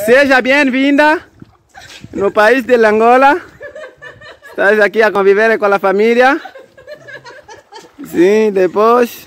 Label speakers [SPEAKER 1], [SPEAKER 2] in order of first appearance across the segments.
[SPEAKER 1] Seja bem-vinda no país de Angola. Estás aqui a conviver com a família. Sim, depois.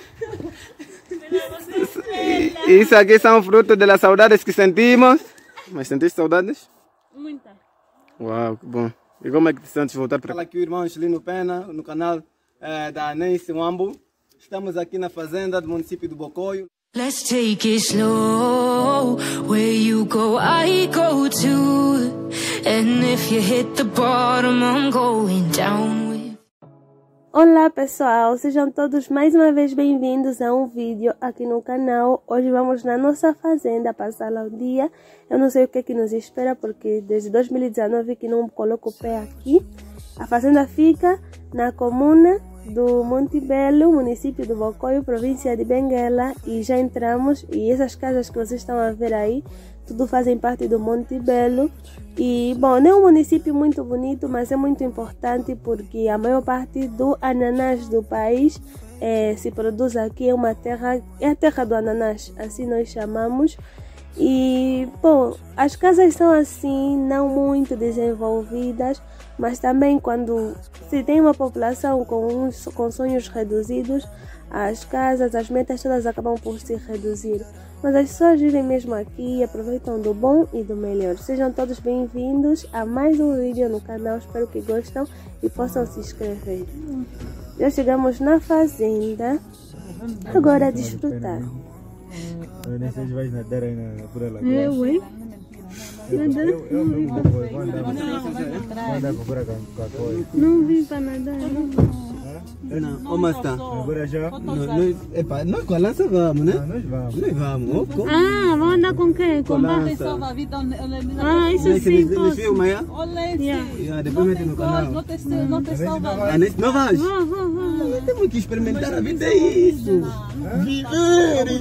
[SPEAKER 1] Isso aqui são frutos das saudades que sentimos. Mas sentiste saudades?
[SPEAKER 2] Muita.
[SPEAKER 1] Uau, que bom. E como é que te sentes voltar para cá? Aqui o irmão Chilino Pena, no canal da Nancy Wambu. Estamos aqui na fazenda do município do Bocoio.
[SPEAKER 3] Let's take it slow. Where you go, I go too. And if you hit the bottom, I'm going down with.
[SPEAKER 2] Olá pessoal, sejam todos mais uma vez bem-vindos a um vídeo aqui no canal. Hoje vamos na nossa fazenda passar lá o dia. Eu não sei o que é que nos espera porque desde 2019 que não coloco o pé aqui. A fazenda fica na comuna do Monte Belo, município do Bocoio, província de Benguela, e já entramos. E essas casas que vocês estão a ver aí, tudo fazem parte do Monte Belo. E bom, não é um município muito bonito, mas é muito importante porque a maior parte do ananás do país se produz aqui. É uma terra, é a terra do ananás, assim nós chamamos. E bom, as casas são assim, não muito desenvolvidas, mas também quando se tem uma população com sonhos reduzidos, as casas, as metas todas acabam por se reduzir. Mas as pessoas vivem mesmo aqui e aproveitam do bom e do melhor. Sejam todos bem-vindos a mais um vídeo no canal. Espero que gostem e possam se inscrever. Já chegamos na fazenda. Agora a desfrutar.
[SPEAKER 4] Vocês vão nadar aí por ela?
[SPEAKER 2] Eu, hein? Não vim para nadar.
[SPEAKER 1] Não, ô Masta.
[SPEAKER 4] Agora já?
[SPEAKER 1] Nós com a lança vamos, né?
[SPEAKER 4] Nós vamos.
[SPEAKER 1] Nós vamos.
[SPEAKER 2] Ah, vamos andar com quem? Com
[SPEAKER 1] lança.
[SPEAKER 2] Ah, isso sim, posso.
[SPEAKER 1] Filma, é? Depois mete no canal. Não vais?
[SPEAKER 2] Vou.
[SPEAKER 1] Temos que experimentar a vida, é isso. Viver.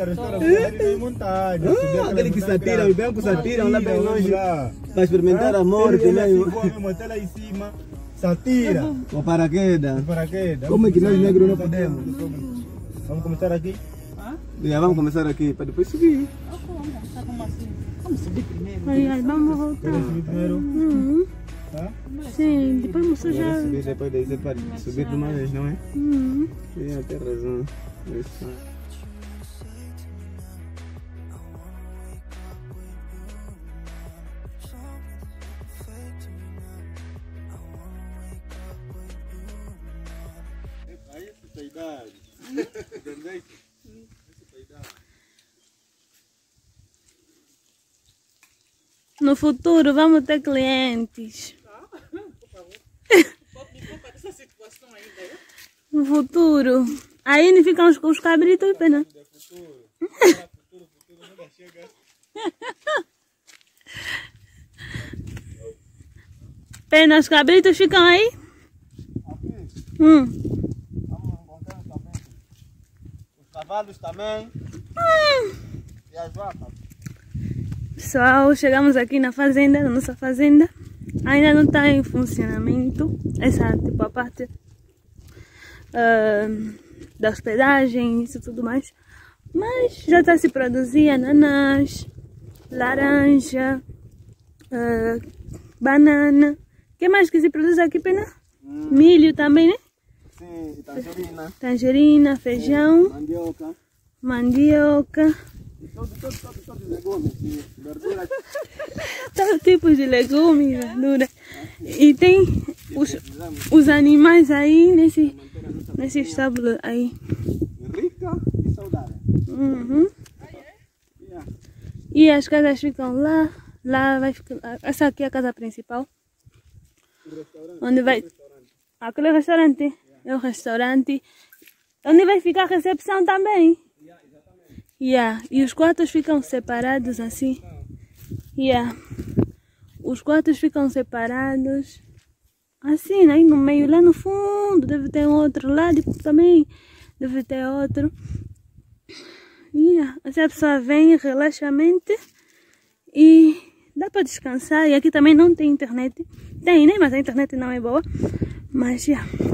[SPEAKER 1] Aquele que satira, o banco satira, lá bem longe. Para experimentar a morte, né?
[SPEAKER 4] Até lá em cima. Satira.
[SPEAKER 1] O paraquedas. Como é que nós negros não podemos?
[SPEAKER 4] Vamos começar aqui?
[SPEAKER 1] Vamos começar aqui, para depois subir.
[SPEAKER 2] Vamos subir primeiro. Ai, vamos voltar.
[SPEAKER 4] Querem subir primeiro?
[SPEAKER 2] Sim, depois você já...
[SPEAKER 1] Subir depois daí, você pode subir de uma vez, não é? Sim, tem razão. Isso.
[SPEAKER 2] No futuro vamos ter clientes. No futuro. Aí não ficam os cabritos, pena. Pena, os cabritos ficam aí?
[SPEAKER 1] Os cavalos também. E as vacas.
[SPEAKER 2] Pessoal, chegamos aqui na fazenda, na nossa fazenda. Ainda não está em funcionamento. Essa tipo a parte da hospedagem, isso tudo mais. Mas já está a se produzir ananás, laranja, banana. O que mais que se produz aqui, Pena? Milho também, né?
[SPEAKER 1] Sim, tangerina.
[SPEAKER 2] Tangerina, feijão, mandioca.
[SPEAKER 1] Todos legumes, verduras.
[SPEAKER 2] Todo tipo de legumes, verdura. E tem os animais aí nesse estábulo aí.
[SPEAKER 1] Rica e saudável.
[SPEAKER 2] E as casas ficam lá. Lá vai ficar. Essa aqui é a casa principal. Onde vai. Aquele restaurante. É o restaurante. Onde vai ficar a recepção também. E os quartos ficam separados assim. Os quartos ficam separados assim, aí no meio, lá no fundo deve ter outro lado também, deve ter outro. Assim a pessoa vem, relaxa a mente e dá para descansar. E aqui também não tem internet. Tem, né? Mas a internet não é boa. Mas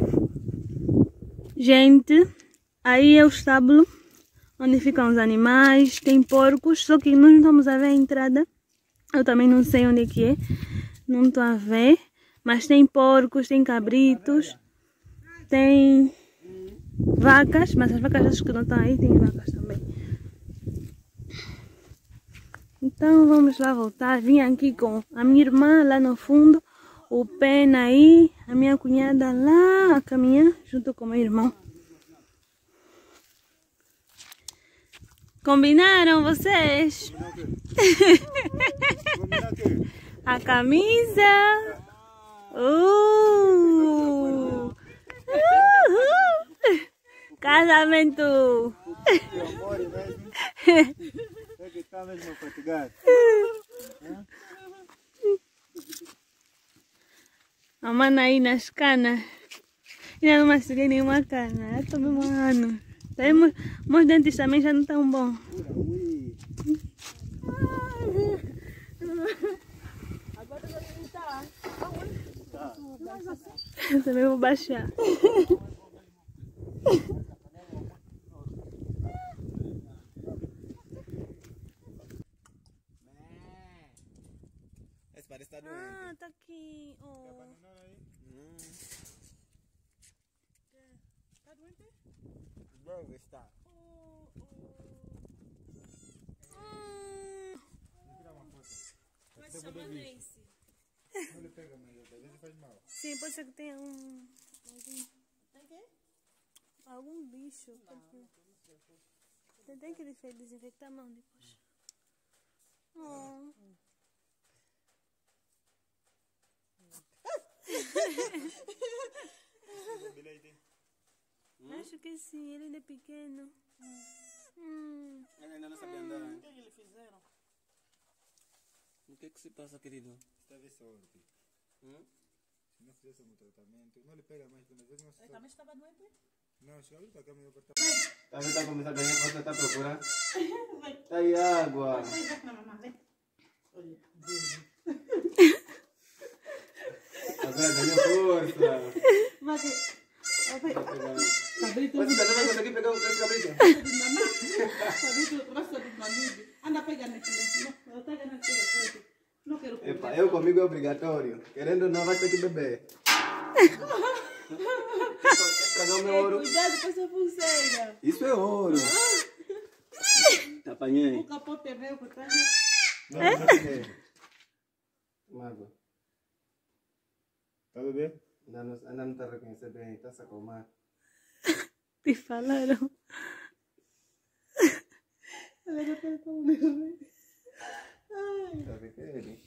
[SPEAKER 2] gente, aí é o estábulo onde ficam os animais. Tem porcos, só que nós não estamos a ver a entrada. Eu também não sei onde é que é. Não estou a ver. Mas tem porcos, tem cabritos. Tem vacas. Mas as vacas acho que não estão aí. Tem vacas também. Então vamos lá voltar. Vim aqui com a minha irmã lá no fundo. O Pena aí. A minha cunhada lá a caminhar junto com o meu irmão. Combinaram vocês? A camisa. Casamento.
[SPEAKER 4] É que está mesmo fatigado.
[SPEAKER 2] A mana aí nas canas. Ainda não mastirei nenhuma cana. Estou mesmo ano. Meus dentes também já não estão bons.
[SPEAKER 5] Agora já está.
[SPEAKER 2] Também vou baixar.
[SPEAKER 1] Esse parece estar doente.
[SPEAKER 2] Ah, tá aqui. Oh.
[SPEAKER 5] Está doente?
[SPEAKER 1] Bom, está.
[SPEAKER 2] Mas chamando esse.
[SPEAKER 4] Não lhe pega, mas às vezes faz mal.
[SPEAKER 2] Sim, pode ser que tenha
[SPEAKER 5] Tem quê?
[SPEAKER 2] algum bicho. Tem que desinfectar a mão depois. Oh. Acho que sim, ele ainda é pequeno.
[SPEAKER 1] Ele ainda não sabe andar.
[SPEAKER 5] O que é que eles fizeram?
[SPEAKER 1] O que é que se passa, querido?
[SPEAKER 4] Está a ver sorte. Se não fizesse um tratamento, não lhe pega mais, porque às vezes não se
[SPEAKER 5] Ele
[SPEAKER 4] sabe.
[SPEAKER 5] também estava doente?
[SPEAKER 4] Não, chegava para cá, meu apartamento.
[SPEAKER 1] Tá vendo? Tá começando a ganhar, você está procurando? Tá aí água.
[SPEAKER 5] Vem, vem, mamãe, vem. Olha,
[SPEAKER 1] Agora ganhou força.
[SPEAKER 5] vai. Cabrito,
[SPEAKER 1] Você também vai conseguir pegar esse cabrito?
[SPEAKER 5] cabrito, braço do marido. Anda pegando aquilo. Não, pega naquilo. Não quero comer.
[SPEAKER 1] Epa, eu comigo é obrigatório. Querendo ou não, vai ter que beber. Cadê o meu ouro?
[SPEAKER 5] Cuidado com essa pulseira.
[SPEAKER 1] Isso é ouro. Apanhei.
[SPEAKER 5] O capote é meu, portanto.
[SPEAKER 4] Não, não é.
[SPEAKER 1] Uma água.
[SPEAKER 4] Está a beber?
[SPEAKER 1] Ainda não está a reconhecer bem, está a se acalmar.
[SPEAKER 2] Te falaram.
[SPEAKER 1] Está a ver que é ele?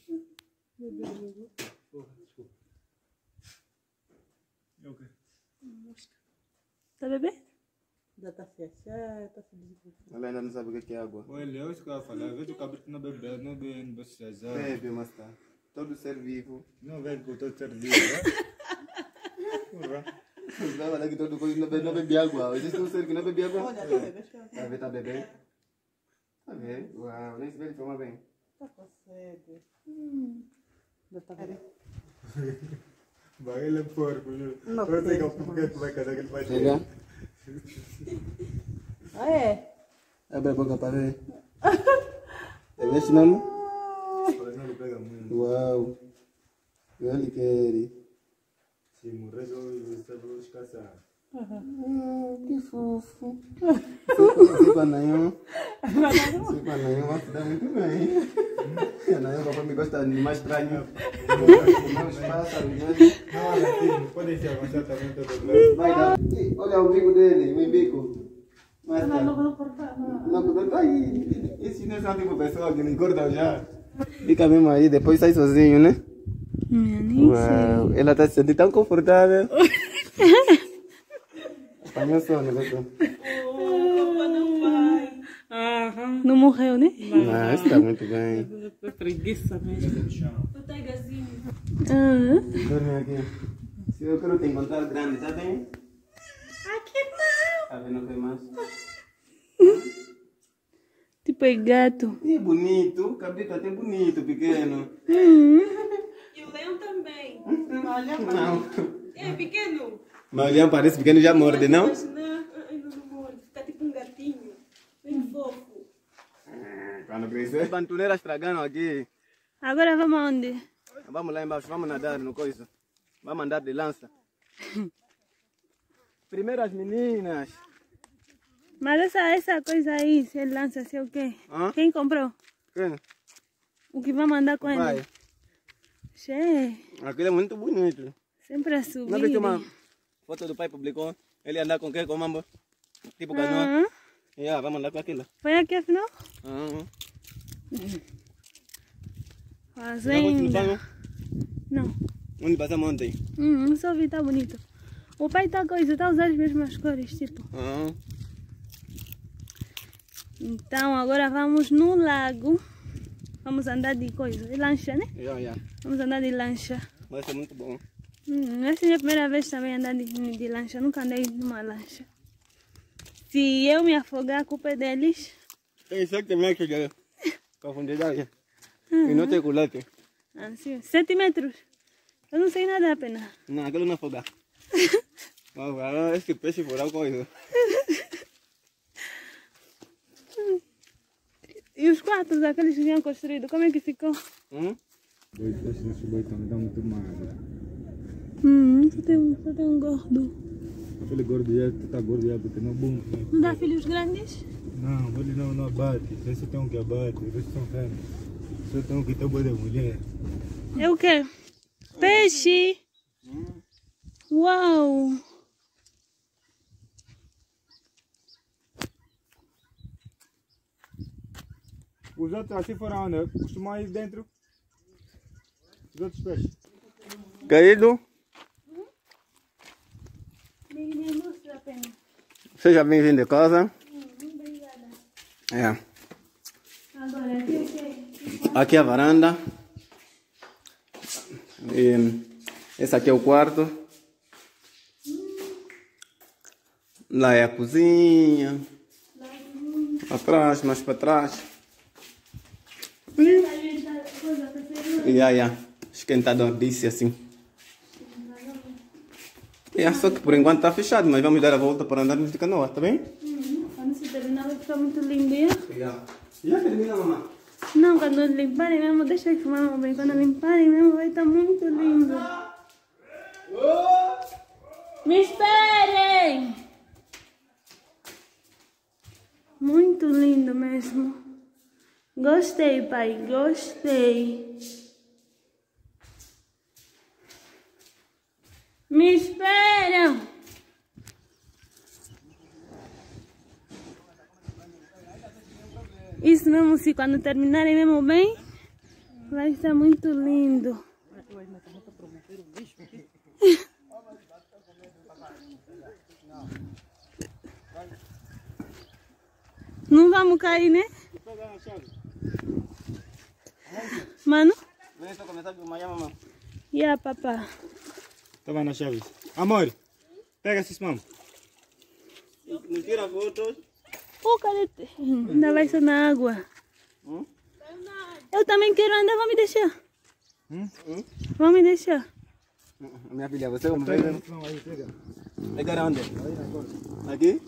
[SPEAKER 4] É o quê?
[SPEAKER 2] Tá bebendo?
[SPEAKER 5] Já está fechado, está se desinfetando.
[SPEAKER 1] Ela ainda não sabe o que é água.
[SPEAKER 4] Olha, é isso que eu ia falar. Às vezes o cabrito não bebe, não bocejar.
[SPEAKER 1] Bebe, mas tá. Todo ser vivo.
[SPEAKER 4] Não vem com todo serviço, né? Porra.
[SPEAKER 1] Você vai falar que todo coisa não bebe água. Existe um ser que não bebe água?
[SPEAKER 5] Olha, está bebendo.
[SPEAKER 1] Tá vendo? Tá bebendo? Tá vendo? Uau, nem se vê ele tomar bem.
[SPEAKER 5] Está com sede. Já está bebendo.
[SPEAKER 4] Vai, ele é porco, viu?
[SPEAKER 5] Não,
[SPEAKER 4] Eu sei que é o porquê que vai casar que ele vai ter.
[SPEAKER 1] Chega.
[SPEAKER 5] Ah, é?
[SPEAKER 1] Abre a boca para ver. É este mesmo?
[SPEAKER 4] Mas não lhe pega muito.
[SPEAKER 1] Uau. Ele quer.
[SPEAKER 4] Se morrer, você vai descansar.
[SPEAKER 1] Que fofo. Se para nenhum. Se para nenhum, vai se dar muito bem. Nenhum, o papai me gosta de mais estranho. Meus pássaros, né?
[SPEAKER 4] Não, olha assim, pode se avançar também todo lado.
[SPEAKER 1] Vai dar. Olha o bico dele, o bico. Mas tá.
[SPEAKER 5] Não cortar, não.
[SPEAKER 1] Não, tá aí. Esse não é tipo pessoa que não engorda já. Fica mesmo aí, depois sai sozinho, né? Uau, ela tá se sentindo tão confortável. Apanhou sono, pessoal.
[SPEAKER 2] Não morreu, né?
[SPEAKER 1] Não, está muito bem.
[SPEAKER 5] É preguiça mesmo.
[SPEAKER 1] Dorme aqui. Se eu quero te encontrar grande, tá bem?
[SPEAKER 5] Aqui não.
[SPEAKER 1] Tá vendo o que mais?
[SPEAKER 2] Tipo é gato.
[SPEAKER 1] E bonito, o cabrito até bonito, pequeno.
[SPEAKER 5] E o leão também. Olha,
[SPEAKER 1] Não.
[SPEAKER 5] é pequeno.
[SPEAKER 1] Mas o leão parece pequeno e já morde, não?
[SPEAKER 5] Mas não morde. Fica tipo um gatinho. Bem fofo.
[SPEAKER 1] Quando crescer. As bantuneiras estragando aqui.
[SPEAKER 2] Agora vamos aonde?
[SPEAKER 1] Vamos lá embaixo, vamos nadar no coisa. Vamos andar de lança. Primeiro as meninas.
[SPEAKER 2] Mas essa coisa aí, se ele lança, sei o quê?
[SPEAKER 1] Hã?
[SPEAKER 2] Quem comprou?
[SPEAKER 1] Quem?
[SPEAKER 2] O que vamos andar com ele?
[SPEAKER 1] Pai.
[SPEAKER 2] Che,
[SPEAKER 1] Aquilo é muito bonito.
[SPEAKER 2] sempre a subir.
[SPEAKER 1] Não viste uma foto do pai publicou? Ele andar com quem? Com mambo? Tipo canoa? Vamos andar com aquilo.
[SPEAKER 2] Foi aqui afinal?
[SPEAKER 1] Já foste no
[SPEAKER 2] Fazenda.
[SPEAKER 1] banho?
[SPEAKER 2] Não.
[SPEAKER 1] Onde passamos ontem?
[SPEAKER 2] Só vi, tá bonito. O pai tá coisa, tá usando as mesmas cores, tipo. Então agora vamos no lago. Vamos andar de coisa, de lancha, né? Vamos andar de lancha.
[SPEAKER 1] Vai ser muito bom.
[SPEAKER 2] Essa é a minha primeira vez também andar de lancha. Nunca andei numa lancha. Se eu me afogar, a culpa é deles.
[SPEAKER 1] Tem 7 metros de profundidade. E não tem culete.
[SPEAKER 2] Sim, 7 metros. Eu não sei nadar apenas.
[SPEAKER 1] Não, aquilo não afoga. Esse peixe for coisa.
[SPEAKER 2] E os quartos, aqueles que tinham construído, como é que ficou?
[SPEAKER 4] Dois peixes nesse boi também dá muito magro.
[SPEAKER 2] Só tem um gordo.
[SPEAKER 4] Aquele gordo já tá gordo já porque não é bom.
[SPEAKER 2] Não dá filhos grandes?
[SPEAKER 4] Não, ele não abate. Esse tem um que abate, esses são fêmeas. Só tem um que tem boi da mulher.
[SPEAKER 2] É o quê? Peixe! Uau!
[SPEAKER 4] Os outros assim foram onde? Costumam ir dentro. Os outros peixes.
[SPEAKER 1] Querido, seja bem-vindo a casa.
[SPEAKER 2] Obrigada. Agora, aqui o quê?
[SPEAKER 1] Aqui é a varanda. E esse aqui é o quarto. Lá é a cozinha. Atrás, mais para trás. Esquentador, disse assim. Só que por enquanto está fechado, mas vamos dar a volta para andarmos de canoa, tá bem?
[SPEAKER 2] Quando se terminar vai ficar muito lindo, hein?
[SPEAKER 1] Já termina, mamãe?
[SPEAKER 2] Não, quando limparem mesmo, deixa eu filmar, mamãe. Quando limparem mesmo vai estar muito lindo. Me esperem! Muito lindo mesmo. Gostei, pai, gostei. Me esperam! Isso mesmo, se quando terminarem mesmo bem, vai estar muito lindo. Não vamos cair, né? Mano?
[SPEAKER 1] Vem só começar com amanhã, mamãe.
[SPEAKER 2] Papá.
[SPEAKER 4] Tava na chave. Amor, pega esses mamos.
[SPEAKER 1] Não tira fotos.
[SPEAKER 2] Cadê? Ainda vai ser na água. Eu também quero andar, vão me deixar. Vão me deixar.
[SPEAKER 1] Minha filha, você como
[SPEAKER 4] Pega
[SPEAKER 1] vem?
[SPEAKER 4] esse mamo aí, pega.
[SPEAKER 1] Pegar onde?
[SPEAKER 4] Aí na costa.
[SPEAKER 1] Aqui?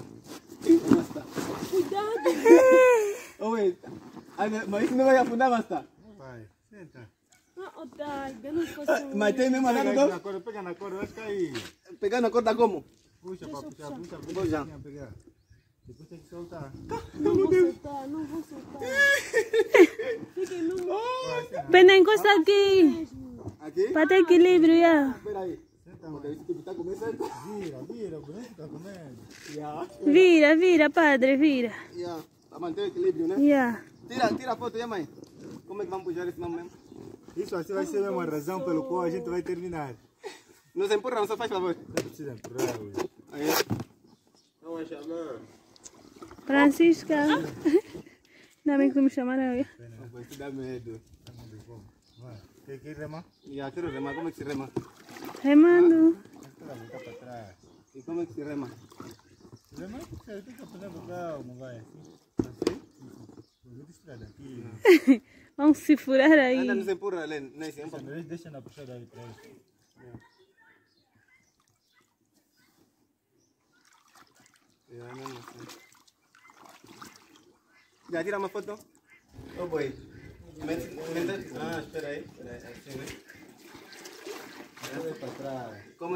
[SPEAKER 2] Cuidado.
[SPEAKER 1] Oi, mas isso não vai afundar, basta.
[SPEAKER 4] Vai, senta.
[SPEAKER 2] Eu não posso.
[SPEAKER 1] Mas tem mesmo
[SPEAKER 4] Pega
[SPEAKER 1] nada,
[SPEAKER 4] aí
[SPEAKER 1] não?
[SPEAKER 4] na corda, pega na corda, vai cair.
[SPEAKER 1] Pegar na corda como?
[SPEAKER 4] Puxa pra puxar, puxa,
[SPEAKER 1] Puxa.
[SPEAKER 4] pegar. Depois tem que soltar.
[SPEAKER 2] Não vou soltar, não vou soltar. Fiquem no. Pena, encosta aqui.
[SPEAKER 1] Aqui?
[SPEAKER 2] Para ter equilíbrio,
[SPEAKER 1] Espera aí. Porque isso que tá começando.
[SPEAKER 4] Vira, o boneco tá comendo.
[SPEAKER 2] Vira, padre, vira.
[SPEAKER 1] Para manter o equilíbrio, né? Tira a foto aí, mãe. Como é que vamos puxar esse nome mesmo?
[SPEAKER 4] Isso assim vai ser mesmo a razão pelo qual a gente vai terminar.
[SPEAKER 1] Nos empurram, só faz favor.
[SPEAKER 4] Não precisa empurrar.
[SPEAKER 1] Aí. Não vai chamar.
[SPEAKER 2] Francisca. Ainda bem que tu me chamaram.
[SPEAKER 1] Não vai te dar medo.
[SPEAKER 4] Vai. Tem que ir remar?
[SPEAKER 1] Quero remar. Como é que se rema?
[SPEAKER 2] Remando.
[SPEAKER 4] Espera, voltar para trás.
[SPEAKER 1] E como é que se rema?
[SPEAKER 4] Remar, tem que apanhar com calma, vai.
[SPEAKER 1] Assim?
[SPEAKER 4] Vou distrair daqui.
[SPEAKER 2] Vamos se furar aí.
[SPEAKER 1] Ainda nos empurra, Helene. Nesse
[SPEAKER 4] Deixa na puxada aí para isso.
[SPEAKER 1] mesmo assim. Já tira uma foto? Oh boy.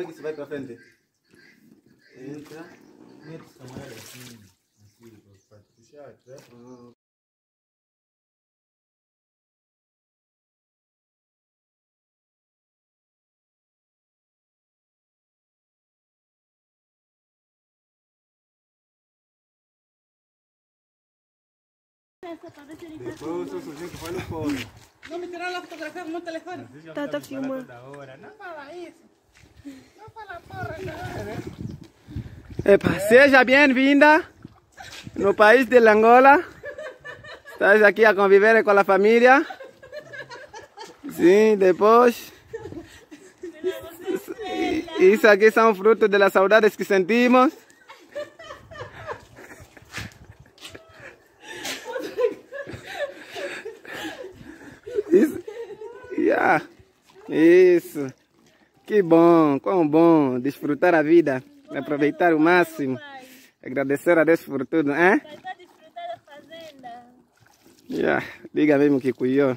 [SPEAKER 1] que se vai para frente. Entra.
[SPEAKER 4] Mete essa camarada assim, para te puxar, tá?
[SPEAKER 1] Depois o sujeito vai no colo.
[SPEAKER 5] Não me tiraram a fotografia com o meu telefone.
[SPEAKER 2] Tá filmando.
[SPEAKER 4] Não fala isso. Não fala porra, não.
[SPEAKER 1] Epa, seja bem-vinda no país de Angola. Estás aqui a conviver com a família. Sim, depois. Isso aqui são frutos das saudades que sentimos. Isso. Yeah. Isso. Que bom, quão bom desfrutar a vida, aproveitar o máximo, agradecer a Deus por tudo, hein?
[SPEAKER 2] Vai desfrutar da fazenda.
[SPEAKER 1] Yeah. Diga mesmo que cuiou.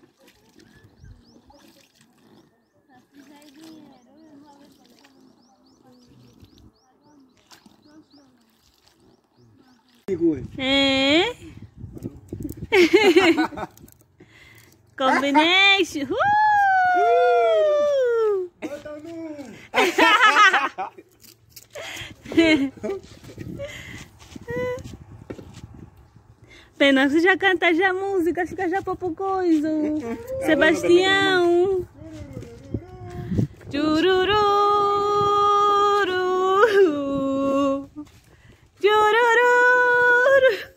[SPEAKER 2] É? Combination! Pena, você já canta já música, fica já papo coisa. Sebastião. Chururu. Chururu.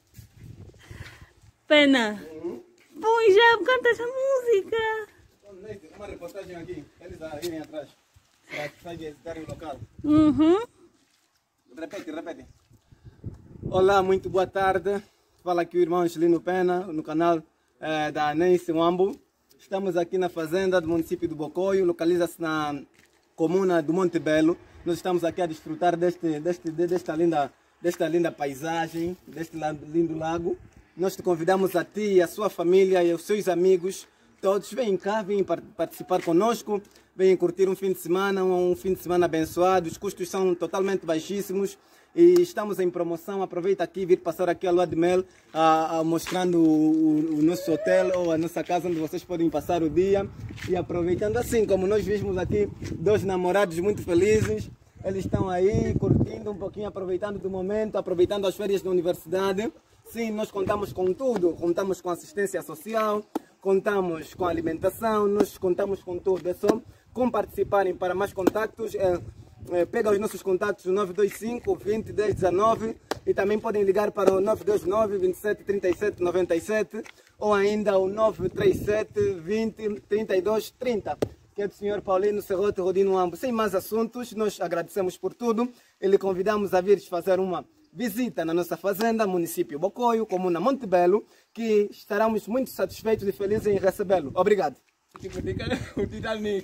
[SPEAKER 2] Pena. Bom, já canta essa música.
[SPEAKER 1] Uma reportagem aqui, eles a irem atrás, para visitarem o local.
[SPEAKER 2] Uhum.
[SPEAKER 1] Repete. Olá, muito boa tarde. Fala aqui o irmão Angelino Pena, no canal da Nancy Wambo. Estamos aqui na fazenda do município do Bocoio, localiza-se na comuna do Monte Belo. Nós estamos aqui a desfrutar desta linda paisagem, deste lindo lago. Nós te convidamos a ti, a sua família e os seus amigos. Todos vêm cá, vêm participar conosco, vêm curtir um fim de semana abençoado. Os custos são totalmente baixíssimos e estamos em promoção. Aproveita aqui, vir passar aqui a lua de mel, mostrando o nosso hotel ou a nossa casa onde vocês podem passar o dia. E aproveitando assim, como nós vimos aqui, dois namorados muito felizes. Eles estão aí curtindo um pouquinho, aproveitando do momento, aproveitando as férias da universidade. Sim, nós contamos com tudo, contamos com assistência social, contamos com alimentação, nós contamos com tudo. É só com participarem. Para mais contactos, pega os nossos contactos 925 20 10 19 e também podem ligar para o 929 27 37 97 ou ainda o 937 20 32 30. Que é do Sr. Paulino Serrote Rodino Wambo. Sem mais assuntos, nós agradecemos por tudo e lhe convidamos a vir fazer uma visita na nossa fazenda, município Bocoio, comuna Monte Belo, que estaremos muito satisfeitos e felizes em recebê-lo. Obrigado. O Titanic.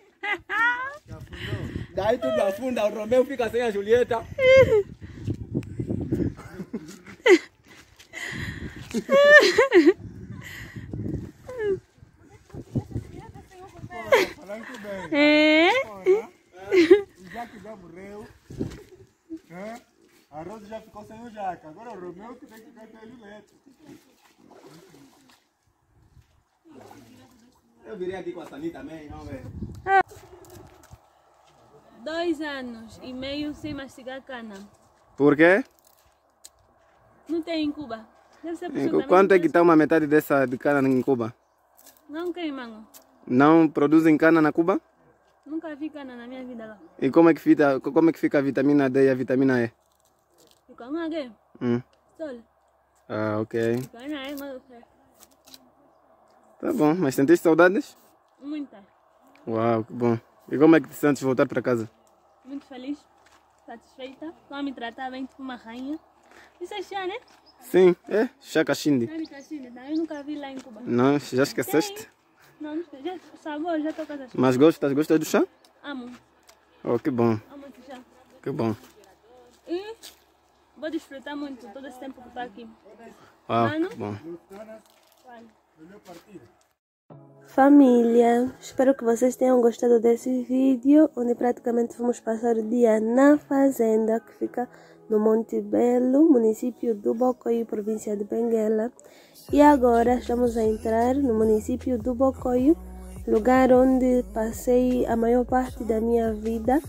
[SPEAKER 1] Daí tudo afunda, o Romeu fica sem a Julieta.
[SPEAKER 4] Falando bem.
[SPEAKER 2] É?
[SPEAKER 4] Já que já morreu, a Rosa já ficou sem o Jaca. Agora o Romeu que tem que ficar sem a Julieta.
[SPEAKER 1] Eu virei aqui com a Sani também, vamos ver.
[SPEAKER 2] 2 anos e meio sem mastigar cana.
[SPEAKER 1] Por quê?
[SPEAKER 2] Não tem em Cuba. Deve ser por
[SPEAKER 1] Quanto é que está uma metade dessa de cana em Cuba?
[SPEAKER 2] Não tem, mano.
[SPEAKER 1] Não produzem cana na Cuba?
[SPEAKER 2] Nunca vi cana na minha vida lá.
[SPEAKER 1] E como é que fica a vitamina D e a vitamina E?
[SPEAKER 2] Fica uma aqui. Sol.
[SPEAKER 1] Ah, ok.
[SPEAKER 2] Fica na E, mas
[SPEAKER 1] Tá bom, mas sentiste saudades?
[SPEAKER 2] muita.
[SPEAKER 1] Uau, que bom. E como é que te sentes voltar para casa?
[SPEAKER 2] Muito feliz, satisfeita. Estão a me tratar bem tipo uma rainha. Isso é chá, né?
[SPEAKER 1] Sim, é chá cachinde.
[SPEAKER 2] Chá de caixinha. Eu nunca vi lá em Cuba.
[SPEAKER 1] Não, já esqueceste?
[SPEAKER 2] Não, não esqueci. O sabor já estou com essa chá.
[SPEAKER 1] Mas gostas do chá?
[SPEAKER 2] Amo.
[SPEAKER 1] Oh, que bom,
[SPEAKER 2] Amo esse chá.
[SPEAKER 1] que bom.
[SPEAKER 2] E vou desfrutar muito todo esse tempo que estou aqui.
[SPEAKER 1] Uau,
[SPEAKER 2] Mano?
[SPEAKER 1] que bom.
[SPEAKER 2] Vale.
[SPEAKER 4] Melhor partida.
[SPEAKER 2] Família, espero que vocês tenham gostado desse vídeo, onde praticamente vamos passar o dia na fazenda, que fica no Monte Belo, município do Bocoio, província de Benguela. E agora estamos a entrar no município do Bocoio, lugar onde passei a maior parte da minha vida,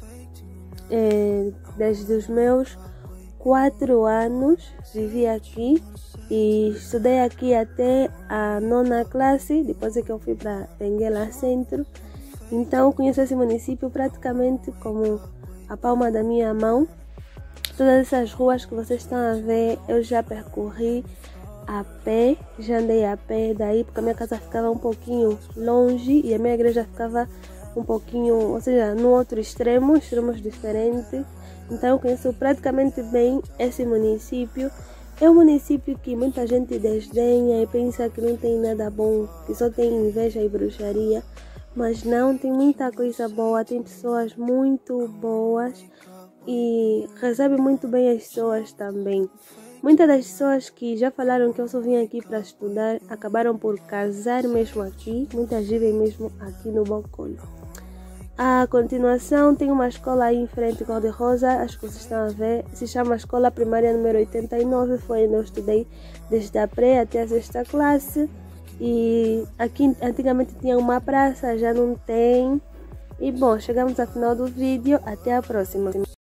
[SPEAKER 2] desde os meus 4 anos, vivi aqui e estudei aqui até a 9ª classe, depois é que eu fui para Benguela Centro. Então conheço esse município praticamente como a palma da minha mão. Todas essas ruas que vocês estão a ver, eu já percorri a pé, já andei a pé daí, porque a minha casa ficava um pouquinho longe e a minha igreja ficava um pouquinho, ou seja, no outro extremo, extremos diferentes. Então eu conheço praticamente bem esse município. É um município que muita gente desdenha e pensa que não tem nada bom, que só tem inveja e bruxaria. Mas não, tem muita coisa boa, tem pessoas muito boas e recebe muito bem as pessoas também. Muitas das pessoas que já falaram que eu só vim aqui para estudar acabaram por casar mesmo aqui. Muitas vivem mesmo aqui no Bocoio. A continuação tem uma escola aí em frente, cor-de-rosa, acho que vocês estão a ver, se chama Escola Primária número 89, foi onde eu estudei desde a pré até a 6ª classe. E aqui antigamente tinha uma praça, já não tem. E bom, chegamos ao final do vídeo, até a próxima.